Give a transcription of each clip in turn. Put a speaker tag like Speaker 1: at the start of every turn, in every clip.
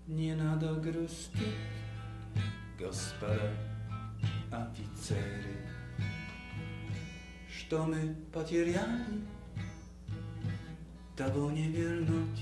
Speaker 1: Не надо грустить, господа офицеры, что мы потеряли, того не вернуть.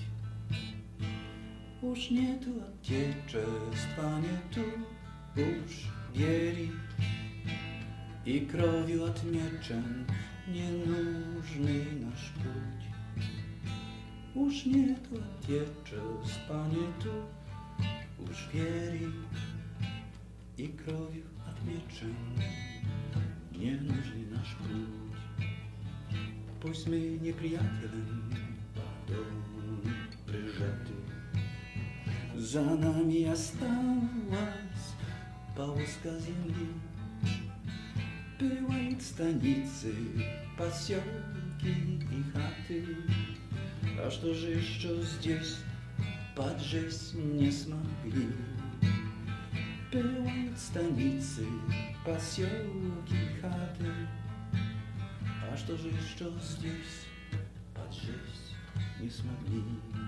Speaker 1: Уж нету отечества, нету уж веры, и кровью отмечен ненужный наш путь. Уж нету отечества, нету уж веры, и кровью отмечен ненужный наш путь. Пусть мы неприятелям потом прижаты, за нами осталась полоска земли. Бывают станицы, поселки и хаты, а что же еще здесь поджечь не смогли? Бывают станицы, поселки и хаты, а что же еще здесь поджечь не смогли?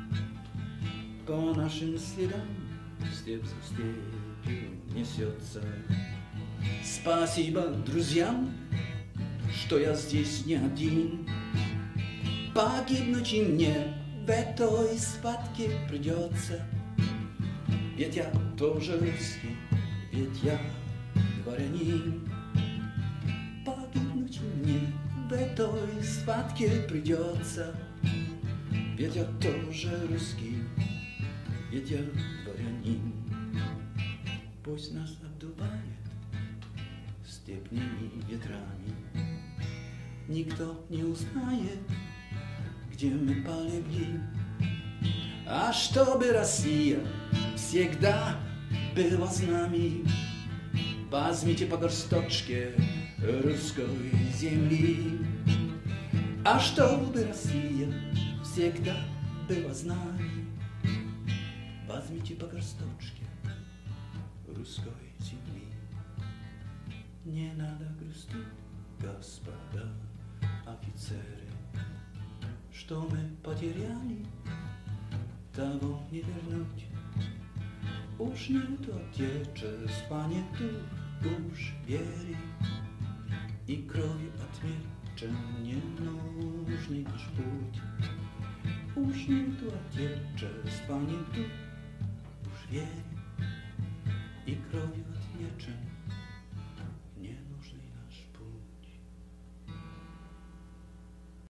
Speaker 1: По нашим следам степь за степью несется. Спасибо друзьям, что я здесь не один. Погибнуть и мне в этой схватке придется. Ведь я тоже русский, ведь я дворянин. Погибнуть мне в этой схватке придется. Ведь я тоже русский, ведь я дворянин. Пусть нас обдувает степными ветрами, никто не узнает, где мы полегли. А чтобы Россия всегда была с нами, возьмите по горсточке русской земли. А чтобы Россия всегда была с нами, возьмите по горсточке русской земли. Не надо грустить, господа офицеры, что мы потеряли, того не вернуть. Уж нету отечества, нету уж веры, и кровью отмечен ненужный наш путь. Уж нету отечества, нету уж веры, и кровью отмечен